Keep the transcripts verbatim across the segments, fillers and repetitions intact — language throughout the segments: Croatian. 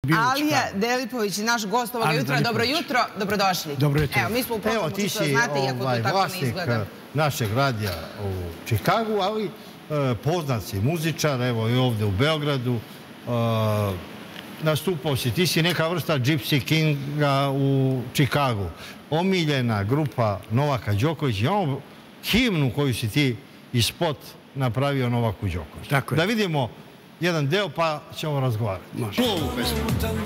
Alija Delipović, naš gost ovoga jutra. Dobro jutro, dobrodošli. Dobro jutro. Evo, mi smo u programu, Evo, ti što si znate, iako to tako ne izgleda. vlasnik našeg radija u Čikagu, ali poznat si muzičar, evo i ovdje u Beogradu. Nastupao si, ti si neka vrsta Gypsy Kinga u Čikagu. Omiljena grupa Novaka Đokovića. Imamo himnu koju si ti i spot napravio Novaku Đokoviću. Tako je. Da vidimo jedan deo pa ćemo razgovarati. Može. Čuo ovu pesmu?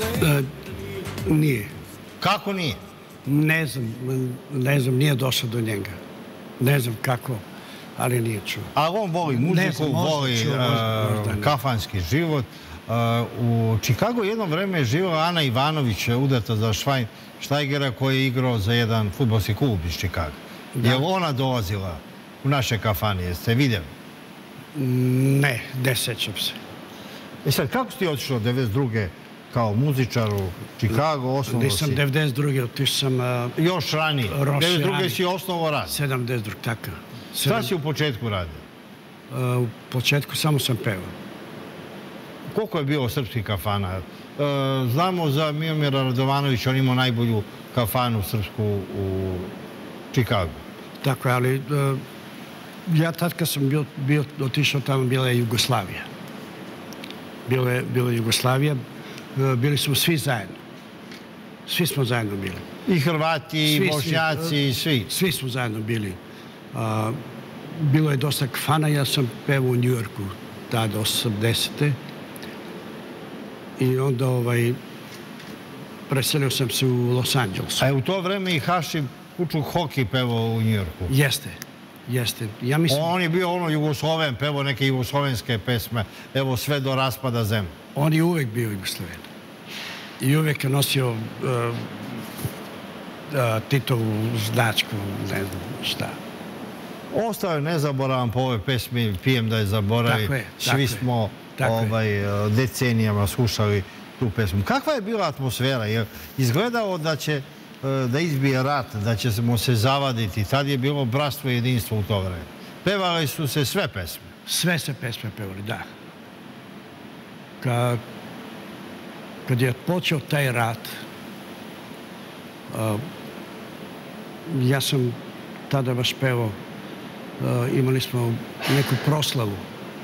Nije. Kako nije? Ne znam, ne znam, nije došao do njega. Ne znam kako, ali nije čuo. Ali on voli muziku, voli kafanski život. U Čikagu jedno vreme je živjela Ana Ivanović, udata za Švajgera, koji je igrao za jedan fudbalski klub iz Čikaga. Je li ona dolazila u naše kafane? Jeste vidjeli? Ne, ne sećam se. E sad, kako si ti otišao devedeset druge kao muzičar u Čikagu, osnovno si? Nisam devedeset druge otišao sam... Još ranije. devedeset druge si osnovo rad. sedamdeset druge, tako. Šta si u početku radio? U početku samo sam pevao. Koliko je bilo srpskih kafana? Znamo za Miomira Radovanovića, on imao najbolju kafanu srpsku u Čikagu. Tako je, ali ja tad kad sam bio otišao tamo, bila je Jugoslavija. Bila je Jugoslavija, bili smo svi zajedno. Svi smo zajedno bili. I Hrvati, i Bošnjaci, i svi. Svi smo zajedno bili. Bilo je dosta kafana, ja sam pevao u Njujorku tada, osamdesete. I onda preselio sam se u Los Angelesu. A u to vreme i Hašim Kučuk Hoki pevao u Njujorku? Jeste, jeste. On je bio ono Jugosloven, pevao neke jugoslovenske pesme, evo sve do raspada zemlje. On je uvek bio Jugosloven. I uvek je nosio Titovu značku, ne znam šta. Ostao je nezaboravan po ove pesmi, pijem da je zaboravi. Svi smo decenijama slušali tu pesmu. Kakva je bila atmosfera? Izgledao da će da izbije rat, da ćemo se zavaditi. Tad je bilo bratstvo i jedinstvo u to vreme. Pevali su se sve pesme. Sve se pesme pevali, da. Kad je počeo taj rat, ja sam tada baš pevao, imali smo neku proslavu.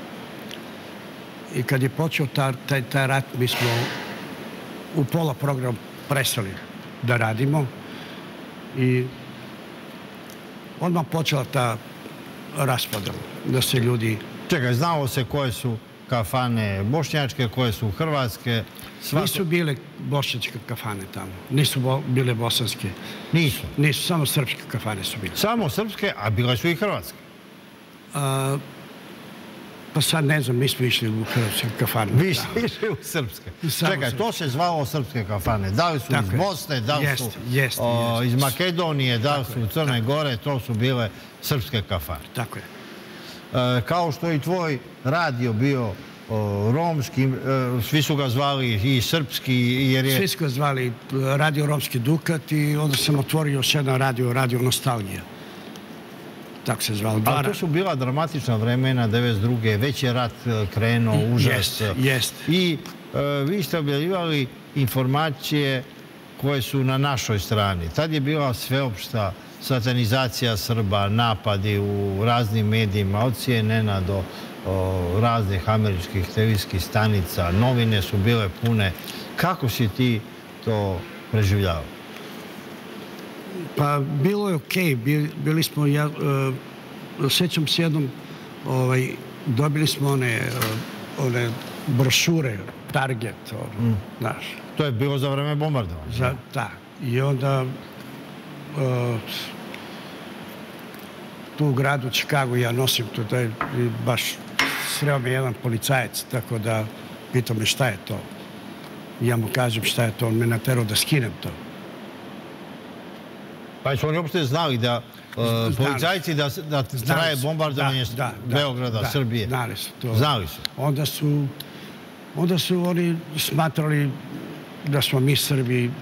I kad je počeo taj rat, mi smo u pola programa prestali da radimo i odmah počela ta raspada, da se ljudi... Čekaj, znalo se koje su kafane bošnjačke, koje su hrvatske? Nisu bile bošnjačke kafane tamo, nisu bile bosanske. Nisu? Nisu, samo srpske kafane su bile. Samo srpske, a bile su i hrvatske? Pa sad ne znam, mi smo išli u hrvatske kafane. Vi ste išli u srpske. Čekaj, to se zvalo srpske kafane. Da li su iz Bosne, da li su iz Makedonije, da li su u Crne Gore, to su bile srpske kafane. Tako je. Kao što je i tvoj radio bio romski, svi su ga zvali i srpski, jer je... Svi su ga zvali Radio Romski Dukat i onda sam otvorio još jedan radio, Radio Nostalgija. Tako se zvalo. Ali to su bila dramatična vremena, devedeset druge već je rat krenuo, užas. Jest. I vi ste objavljivali informacije koje su na našoj strani. Tad je bila sveopšta satanizacija Srba, napadi u raznim medijima, od C N N-a do raznih američkih televizijskih stanica. Novine su bile pune. Kako si ti to preživljavao? Pa bilo je okej. Bili smo, sjećam se jednom, dobili smo one brošure, Target, znaš. To je bilo za vreme bombardovanja? Da. I onda tu u gradu Čikagu ja nosim to, da je baš sreo me jedan policajac, tako da pitao me šta je to. Ja mu kažem šta je to, on me naterao da skinem to. Pa su oni uopšte znali da policajci da traje bombardovanje Beograda, Srbije? Znali su to. Znali su. Onda su onda su oni smatrali da smo mi Srbi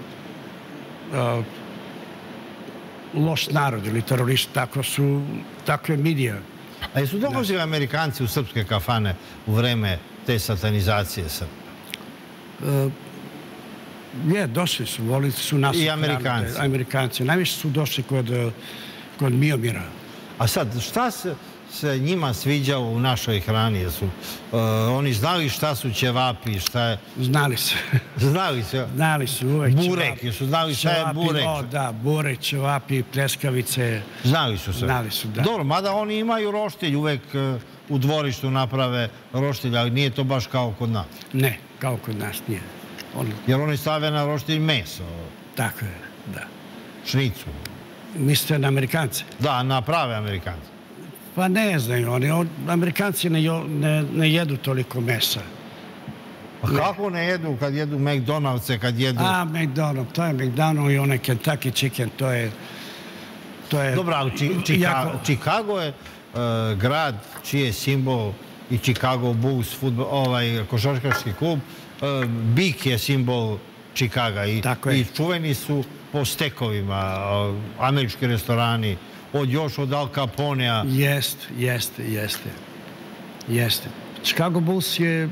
loš narod ili teroristi, tako su, tako je medija. A jesu dolazili Amerikanci u srpske kafane u vreme te satanizacije Srba? Je, došli su, volili su nas. I Amerikanci. Amerikanci. Najviše su došli kod Miomira. A sad, šta se... se njima sviđalo u našoj hrani? Su, uh, oni znali šta su ćevapi, šta je... Znali su. Znali su? Znali su uvek burek, jesu znali šta je burek? O, da, burek, ćevapi, pljeskavice. Znali su se? Znali su, da. Dobro, mada oni imaju roštilj, uvek uh, u dvorištu naprave roštilj, ali nije to baš kao kod nas. Ne, kao kod nas nije. On... Jer oni stave na roštilj meso. Tako je, da. Šnicu. Mislite na Amerikance? Da, na prave Amerikance. Pa ne znaju oni. Amerikanci ne, ne, ne jedu toliko mesa. Pa kako ne jedu kad jedu McDonald'se, kad jedu... A, McDonald's, to je McDonald's i onaj Kentucky Chicken, to je... To je dobro, ali Chicago je grad čiji je simbol i Chicago Bulls, ovaj košarkaški klub. Bik je simbol Chicaga i, i čuveni su po stekovima, američki restorani, od još od Al Caponea. Jeste, jeste, jeste. Jeste. Chicago Bulls je,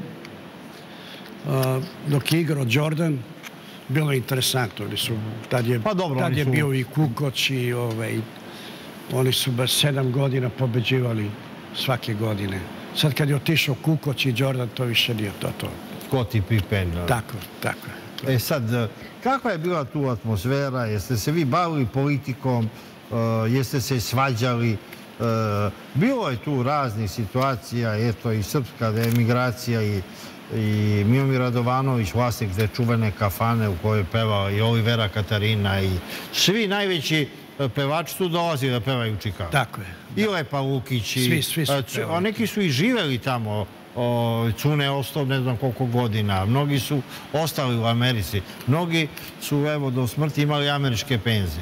dok je igrao Jordan, bilo je interesantno. Tad je, pa dobro, tad je su... bio i Kukoc i ovaj, oni su baš sedam godina pobeđivali svake godine. Sad kad je otišao Kukoc i Jordan, to više nije to to. Scottie Pippen. Tako, tako. E sad, kakva je bila tu atmosfera? Jeste se vi bavili politikom? Jeste se svađali? Bilo je tu raznih situacija, eto i srpska emigracija i i Miomir Radovanović, vlasnik te čuvene kafane u kojoj je pevao i Olivera Katarina i svi najveći pevači su dolazili da pevaju u Čikagu. Tako je. I Lepa Lukić. Svi, svi su pevali. A neki su i živeli tamo. Cune je ostao ne znam koliko godina. Mnogi su ostali u Americi. Mnogi su evo do smrti imali američke penzije.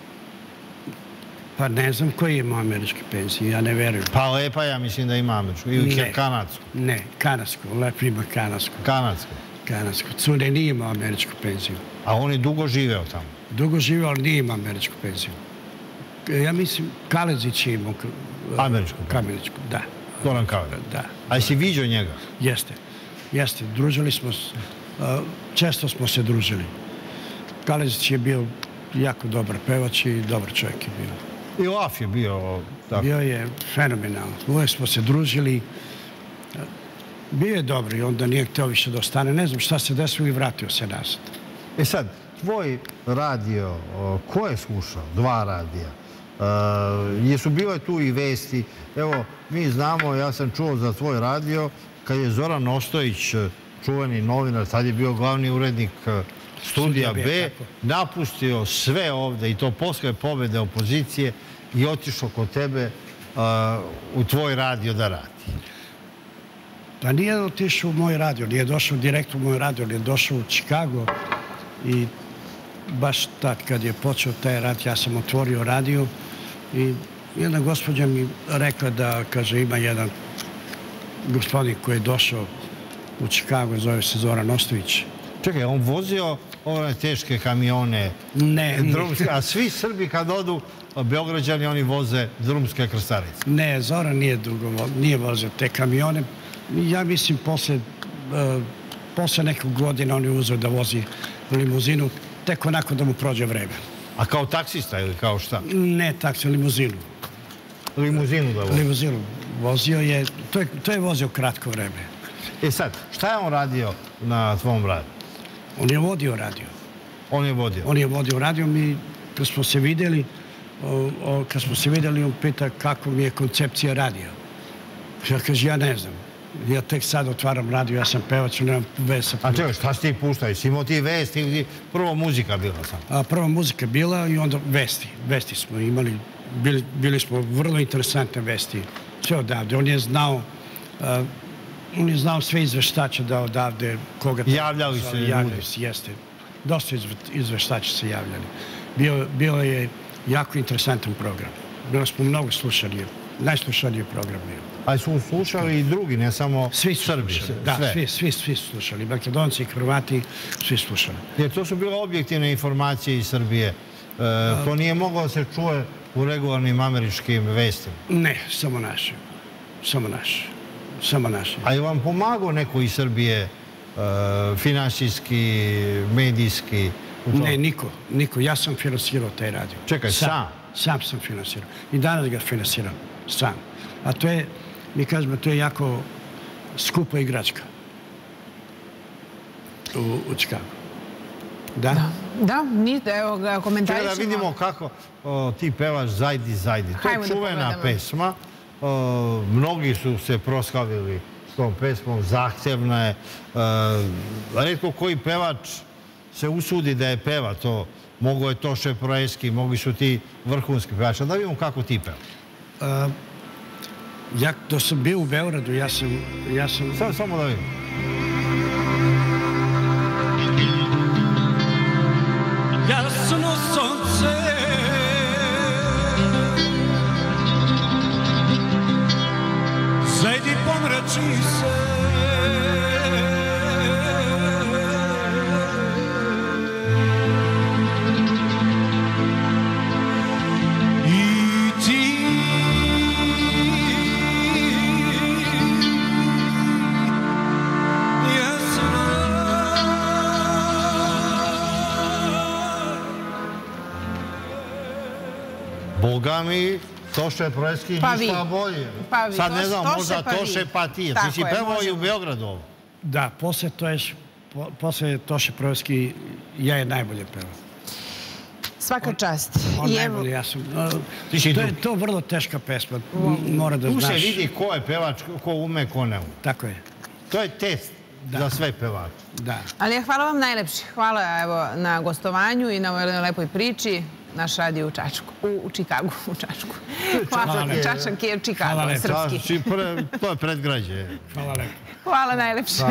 Pa ne znam koji ima američke penzije, ja ne verujem. Pa Lepa ja mislim da ima američku. Ili kanadsku. Ne, kanadsku. Lepa ima kanadsku. Kanadsku. Kanadsku. Cune nije imao američku penziju. A on je dugo živeo tamo? Dugo živeo, ali nije imao američku penziju. Ja mislim, Kalezić je imao... Američku? Američku, da. Goran Kalezić? Da. A jesi viđao njega? Jeste. Jeste. Družili smo se. Često smo se družili. Kalezić je bio jako dobar pevač i dobar čovjek je bio. I Laf je bio... Bio je fenomenalno. Uvijek smo se družili. Bio je dobro i onda nije htio više da ostane. Ne znam šta se desilo i vratio se nazad. E sad, tvoj radio, ko je slušao? Dva radija. Jesu bile tu i vesti? Evo, mi znamo, ja sam čuo za tvoj radio, kad je Zoran Ostojić, čuveni novinar, tad je bio glavni urednik Studija B, napustio sve ovde i to posle pobjede opozicije i otišao kod tebe u tvoj radio da radi. Pa nije otišao u moj radio, nije došao direktno u moj radio, nije došao u Chicago i baš tad kad je počeo taj rad, ja sam otvorio radio i jedna gospođa mi rekla da, kaže, ima jedan gospodin koji je došao u Chicago, zove se Zoran Ostojić. Čekaj, on vozio ove teške kamione, ne, drumske, a svi Srbi kad odu, Beograđani, oni voze drumske krstarice. Ne, Zoran nije dugo, nije vozio te kamione. Ja mislim, posle, uh, posle nekog godina on je uzeo da vozi limuzinu, tek onako da mu prođe vreme. A kao taksista ili kao šta? Ne, taksi, limuzinu. Limuzinu da vozi? Limuzinu. Vozio je, to je, to je vozio kratko vreme. E sad, šta je on radio na tvom radiju? On je vodio radio. On je vodio? On je vodio radio. Mi, kad smo se vidjeli, o, o, kad smo se vidjeli, on pita kako mi je koncepcija radija. Ja kaže, ja ne znam. Ja tek sad otvaram radio, ja sam pevač, nemam veze sa... A čekaj, šta si ti puštao? Si imao ti vesti ili prvo muzika bila sam? A, prva muzika bila i onda vesti. Vesti smo imali. Bili, bili smo vrlo interesantne vesti. Sve odavde. On je znao... A, on je znao sve izveštače da odavde koga... Javljali se ljudi? Javljali se, jeste. Dosta izveštače se javljali. Bio, bio je jako interesantan program. Bilo smo mnogo slušali. Najslušaniji program bio. Ali su slušali i drugi, ne samo svi Srbi? Da, svi, svi, svi slušali. Makedonci i Hrvati, svi slušali. Jer to su bile objektivne informacije iz Srbije. E, to nije moglo da se čuje u regularnim američkim vestima? Ne, samo naše. Samo naše. Samo naše. A je vam pomagao neko iz Srbije finansijski, medijski? Ne, niko. Niko. Ja sam finansirao taj radio. Čekaj, sam? Sam sam finansirao. I danas ga finansiram. Sam. A to je, mi kažemo, to je jako skupa igračka. U Čikagu. Da? Da, evo ga komentarišemo. Čekaj da vidimo kako ti pevaš Zajdi, Zajdi. To je čuvena pesma. Mnogi su se proslavili s tom pesmom. Zahtjevna je. Retko koji pevač se usudi da je peva to. Mogo je Toše Proeski, mogi su ti vrhunski pevači. Da vidimo kako ti peva. Ja, dok sam bio u Beogradu, ja sam... Samo da vidimo. Jasno sonce zajdi pomrači se i ti Boga mi, Toše Proeski ništa bolje. Sad ne znam, možda Toše pa ti. Ti si pevao i u Beogradu ovo. Da, posle Toše Proeski ja je najbolje pevao. Svaka čast. On najbolje, ja sam... To je vrlo teška pesma, mora da znaš. Tu se vidi ko je pevač, ko ume, ko ne ume. Tako je. To je test za sve pevače. Da. Ali hvala vam najlepši. Hvala na gostovanju i na ovoj lepoj priči. Naš radio u Čačku. U Čikagu, u Čačku. Hvala. Čačak je Čikago, srpski. To je predgrađe. Hvala lepo. Hvala najlepše.